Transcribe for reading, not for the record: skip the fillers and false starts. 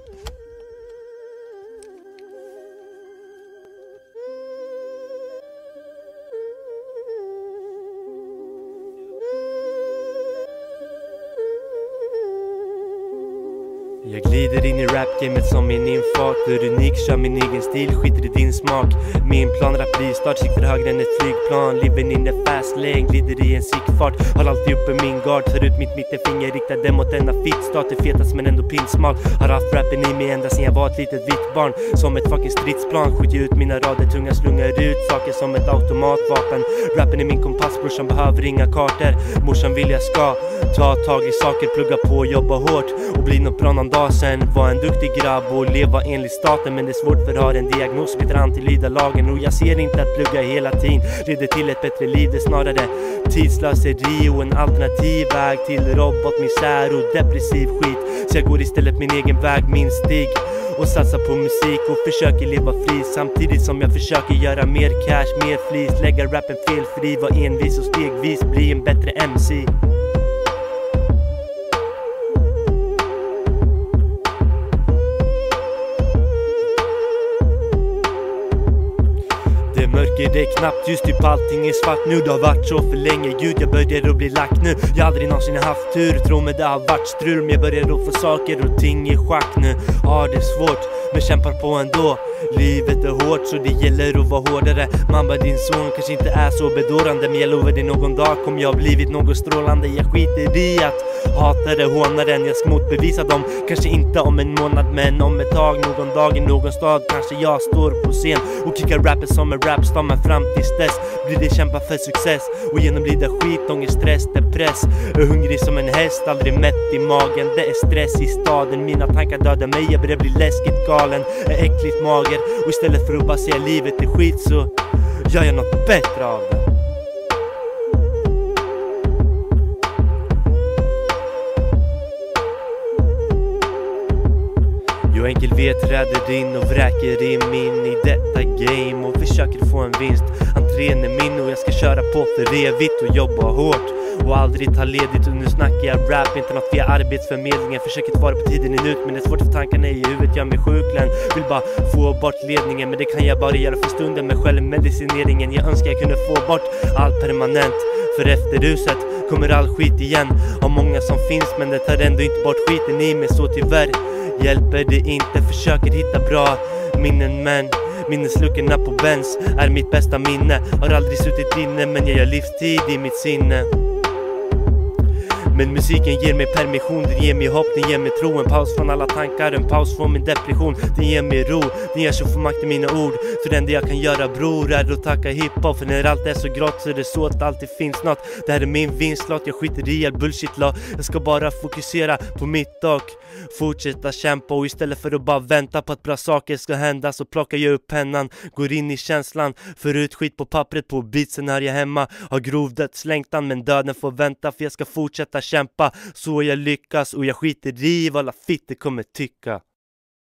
Jag glider in i rapgamet som min infart. Du är unik, kör min egen stil, skiter i din smak. Min plan, rap blir start, siktar högre än ett flygplan. Living in the fast lane, glider i en sickfart. Har alltid uppe min gard, tar ut mitt mittenfinger, riktade mot denna fittstat. Det fetas men ändå pinsmal. Har haft rappen i mig ända sedan jag var ett litet vitt barn. Som ett fucking stridsplan, skjuter ut mina rader, tunga slungar ut saker som ett automatvapen. Rappen är min kompass, brorsan behöver inga kartor. Morsan vill jag ska ta tag i saker, plugga på, jobba hårt och bli något bra någon dag sen. Var en duktig grabb och leva enligt staten, men det är svårt för har en diagnos, blir antilyda lagen. Och jag ser inte att plugga hela tiden leder till ett bättre liv, det är snarare tidslöseri och en alternativ väg till robotmisär och depressiv skit. Så jag går istället min egen väg, min stig, och satsar på musik och försöker leva fri, samtidigt som jag försöker göra mer cash, mer flis, lägga rappen felfri, vara envis och stegvis bli en bättre MC. Mörker det är knappt, just typ allting är svart nu. Det har varit så för länge, gud jag börjar att bli lack nu. Jag har aldrig någonsin haft tur, tror mig det har varit strul. Men jag börjar att få saker och ting i schack nu. Ja det är svårt, men kämpar på ändå. Livet är hårt så det gäller att vara hårdare. Mamma din son kanske inte är så bedårande, men jag lovar dig någon dag kommer jag ha blivit något strålande. Jag skiter i att hata det, håna den, jag ska motbevisa dem. Kanske inte om en månad men om ett tag, någon dag i någon stad. Kanske jag står på scen och kickar rappen som en rapstar. Men fram tills dess blir det kämpa för success och genomlida skit, ångest, stress, depress. Är hungrig som en häst, aldrig mätt i magen. Det är stress i staden, mina tankar dödar mig. Jag börjar bli läskigt galen, är äckligt mager. Och istället för att bara säga livet är skit så gör jag något bättre av det. Jag enkel vedträder in och vräker in min i detta game och försöker få en vinst. Entrén är min och jag ska köra på för evigt och jobba hårt och aldrig ta ledigt. Och nu snackar jag rap, inte något via arbetsförmedlingen. Försöker ta vara på tiden ut, men det är svårt för tankarna i huvudet gör mig sjuklän. Vill bara få bort ledningen, men det kan jag bara göra för stunden med självmedicineringen. Jag önskar jag kunde få bort allt permanent, för efter ruset kommer all skit igen. Av många som finns, men det tar ändå inte bort skiten i mig. Så tyvärr hjälper det inte, försöker hitta bra minnen, men minnesluckorna på Benz är mitt bästa minne. Har aldrig suttit inne, men jag gör livstid i mitt sinne. Men musiken ger mig permission, den ger mig hopp, den ger mig tro. En paus från alla tankar, en paus från min depression. Den ger mig ro, den ger så för makt i mina ord. För det enda jag kan göra bror är att tacka hiphop. För när allt är så grått så är det så att det alltid finns något. Det här är min vinstlott, jag skiter i all bullshit-lag. Jag ska bara fokusera på mitt och fortsätta kämpa. Och istället för att bara vänta på att bra saker ska hända så plockar jag upp pennan, går in i känslan, för ut skit på pappret på beatsen här jag hemma. Har grov dödslängtan men döden får vänta, för jag ska fortsätta kämpa så jag lyckas. Och jag skiter i vad alla fitter kommer tycka.